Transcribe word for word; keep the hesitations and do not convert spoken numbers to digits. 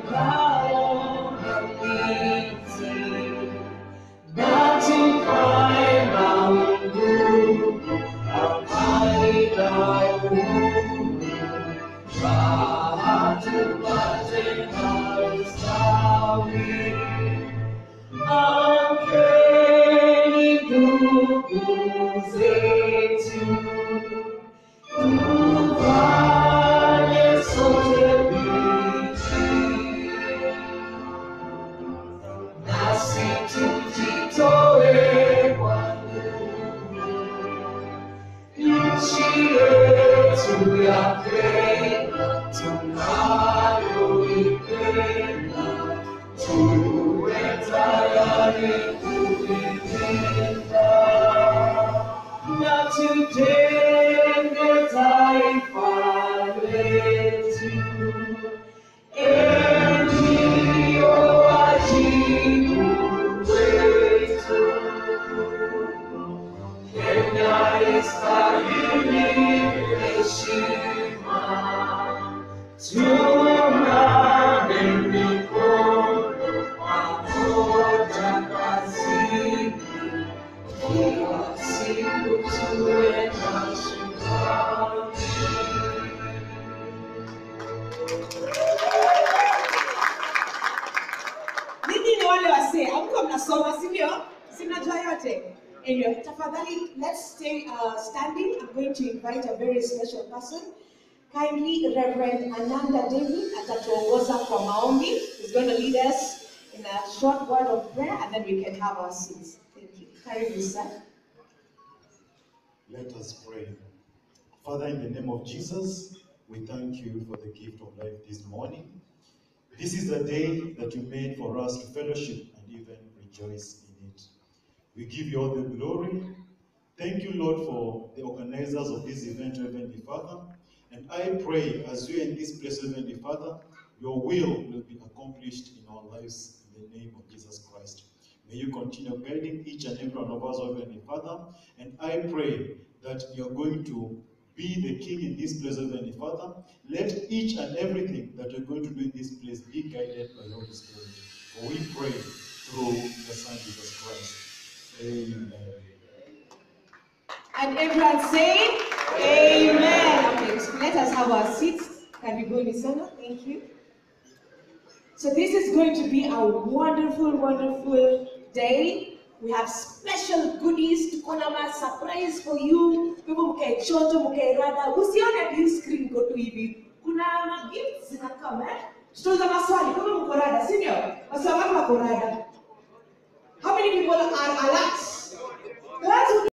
Anyway, tafadhali, let's stay uh, standing. I'm going to invite a very special person. Kindly, Reverend Ananda Devi atatuongoza kwa maombi. He's going to lead us in a short word of prayer, and then we can have our seats. Thank you. Karibu, sir. Let us pray. Father, in the name of Jesus, we thank you for the gift of life this morning. This is the day that you made for us to fellowship and even rejoice in it. We give you all the glory. Thank you, Lord, for the organizers of this event, Heavenly Father. And I pray, as you are in this place, Heavenly Father, your will will be accomplished in our lives in the name of Jesus Christ. May you continue guiding each and every one of us, Heavenly Father. And I pray that you are going to be the King in this place, Heavenly Father. Let each and everything that you're going to do in this place be guided by the Holy Spirit. For we pray through the Son, Jesus Christ. Amen. And everyone say, Amen. Okay, so let us have our seats. Can we go, Nisana? Thank you. So this is going to be a wonderful, wonderful day. We have special goodies to Konama, surprise for you. People muke choto, muke rada. Usione view screen go to hivi. Kuna ma gifts zinakama, eh? Tutoza maswali, kama mko rada, senior. Maswali wako rada. How many people are alert?